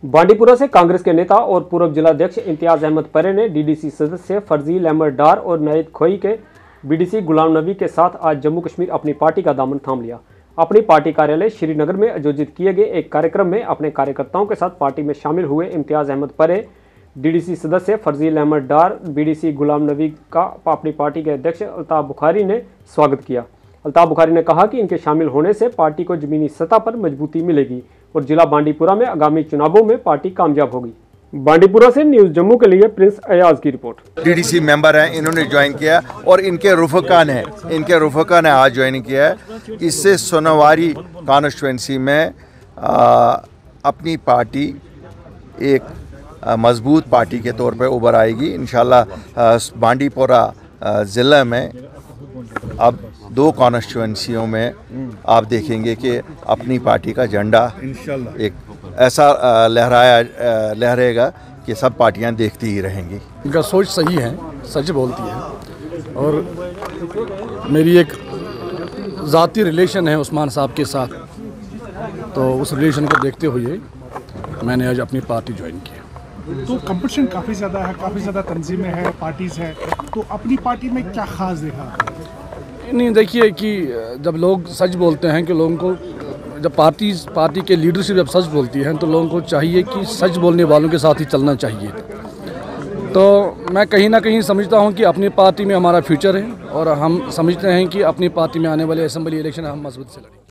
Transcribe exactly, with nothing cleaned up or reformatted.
बांडीपुरा से कांग्रेस के नेता और पूर्व जिलाध्यक्ष इम्तियाज अहमद परे ने डीडीसी सदस्य फर्जील अहमद डार और नायद खोई के बीडीसी गुलाम नबी के साथ आज जम्मू कश्मीर अपनी पार्टी का दामन थाम लिया। अपनी पार्टी कार्यालय श्रीनगर में आयोजित किए गए एक कार्यक्रम में अपने कार्यकर्ताओं के साथ पार्टी में शामिल हुए इम्तियाज अहमद परे, डीडीसी सदस्य फर्जील अहमद डार, बीडीसी गुलाम नबी का अपनी पार्टी के अध्यक्ष अल्ताफ बुखारी ने स्वागत किया। अल्ताफ बुखारी ने कहा कि इनके शामिल होने से पार्टी को जमीनी सतह पर मजबूती मिलेगी और जिला बांडीपुरा में आगामी चुनावों में पार्टी कामयाब होगी। बांडीपुरा से न्यूज़ जम्मू के लिए प्रिंस अयाज की रिपोर्ट। डीडीसी मेंबर हैं, इन्होंने ज्वाइन किया और इनके रुफका ने इनके रुफका ने आज ज्वाइन किया है। इससे सोनावारी कॉन्स्टिट्यूंसी में आ, अपनी पार्टी एक मजबूत पार्टी के तौर पे उभर आएगी इंशाल्लाह। बांडीपुरा ज़िला में अब दो कॉन्स्टिट्यूंसियों में आप देखेंगे कि अपनी पार्टी का झंडा एक ऐसा लहराया लहरेगा कि सब पार्टियां देखती ही रहेंगी। इनका सोच सही है, सच बोलती है और मेरी एक ज़ाती रिलेशन है उस्मान साहब के साथ, तो उस रिलेशन को देखते हुए मैंने आज अपनी पार्टी ज्वाइन की। तो कंपटीशन काफ़ी ज़्यादा है, काफ़ी ज़्यादा तंजीमें हैं, पार्टीज़ हैं, तो अपनी पार्टी में क्या ख़ास देखा? नहीं, देखिए कि जब लोग सच बोलते हैं कि लोगों को जब पार्टी पार्टी के लीडरशिप जब सच बोलती है तो लोगों को चाहिए कि सच बोलने वालों के साथ ही चलना चाहिए। तो मैं कहीं ना कहीं समझता हूं कि अपनी पार्टी में हमारा फ्यूचर है और हम समझते हैं कि अपनी पार्टी में आने वाले असेंबली इलेक्शन हम मजबूत से लड़ेंगे।